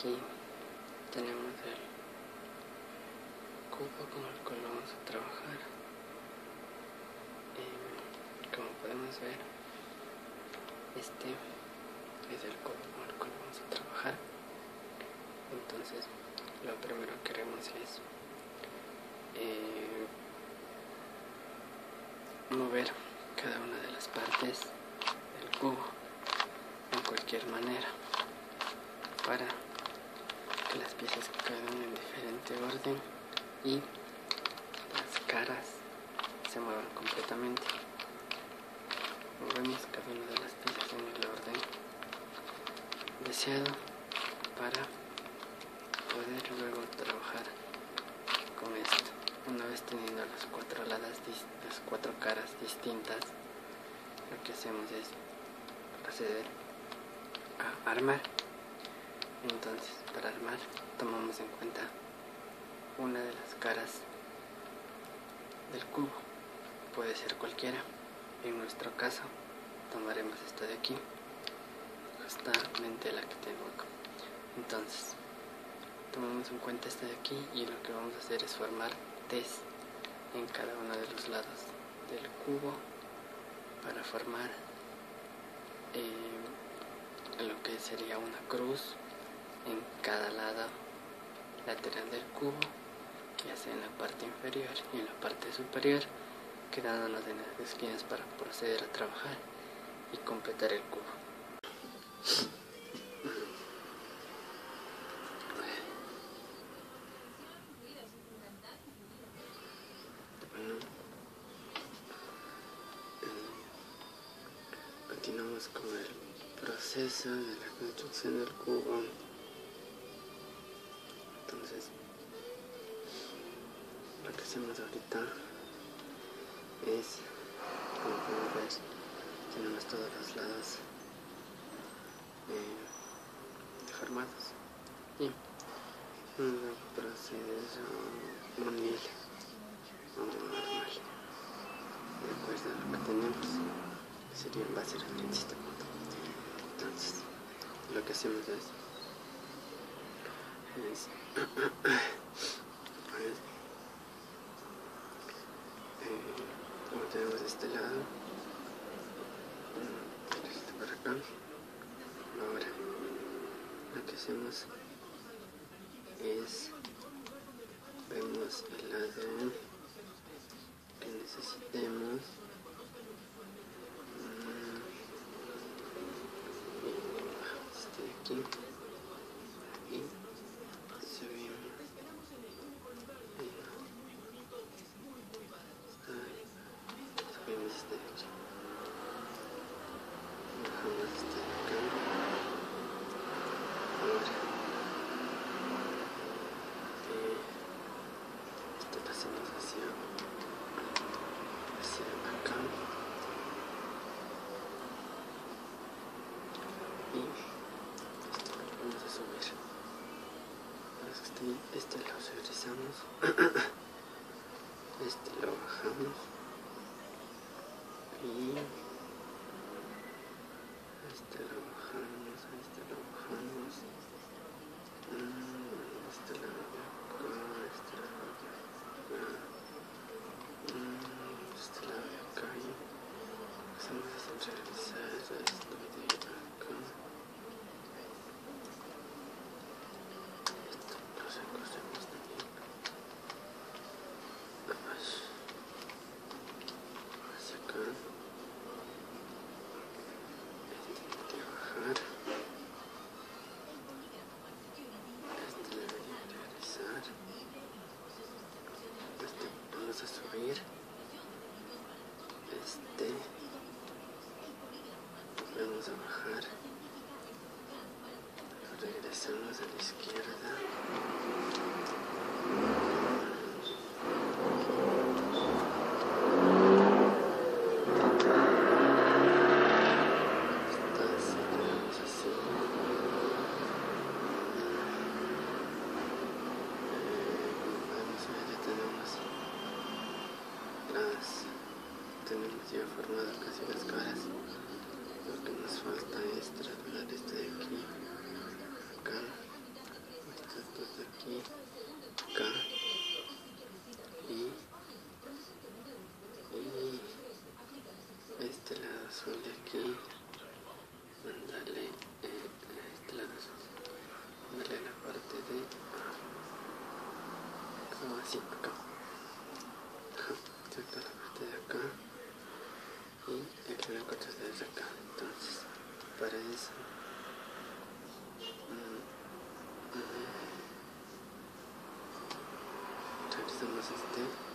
aquí tenemos el cubo con el cual vamos a trabajar. Como podemos ver, este es el cubo con el cual vamos a trabajar. Entonces lo primero que haremos es mover cada una de las partes del cubo en cualquier manera para que las piezas caigan en diferente orden y las caras se muevan completamente. Movemos cada una de las piezas en el orden deseado para poder luego trabajar con esto. Una vez teniendo las cuatro caras distintas, lo que hacemos es proceder a armar. Entonces, para armar tomamos en cuenta una de las caras del cubo, puede ser cualquiera. En nuestro caso tomaremos esta de aquí, justamente la que tengo acá. Entonces tomamos en cuenta esta de aquí y lo que vamos a hacer es formar T's en cada uno de los lados del cubo para formar lo que sería una cruz en cada lado lateral del cubo, ya sea en la parte inferior y en la parte superior, quedándonos en las esquinas para proceder a trabajar y completar el cubo. Continuamos con el proceso de la construcción del cubo. Entonces, lo que hacemos ahorita es, como podemos ver, tenemos todos los lados formados y vamos a proceder a unir normal de acuerdo a lo que tenemos, que sería en base a este punto. Entonces, lo que hacemos es como tenemos de este lado, este para acá. Ahora lo que hacemos es vemos el lado que necesitemos este de aquí y subimos este de aquí, bajamos este de acá. Ahora esto lo hacemos hacia acá y esto lo vamos a subir. Este lo regresamos, este lo bajamos y este lo bajamos, este lo bajamos, este lo de acá, este lo de acá, este lo de acá y hacemos descentralizar esto de acá. Esto lo recogemos también hacia acá. Vamos a subir vamos a bajar, regresamos a la izquierda, tenemos ya formado casi las caras. Lo que nos falta es trasladar este de aquí acá Entonces aquí, acá y este lado azul de aquí, mandarle este lado azul, mandarle la parte de como así, acá, sacar la parte de acá y el blanco desde acá. Entonces para eso realizamos este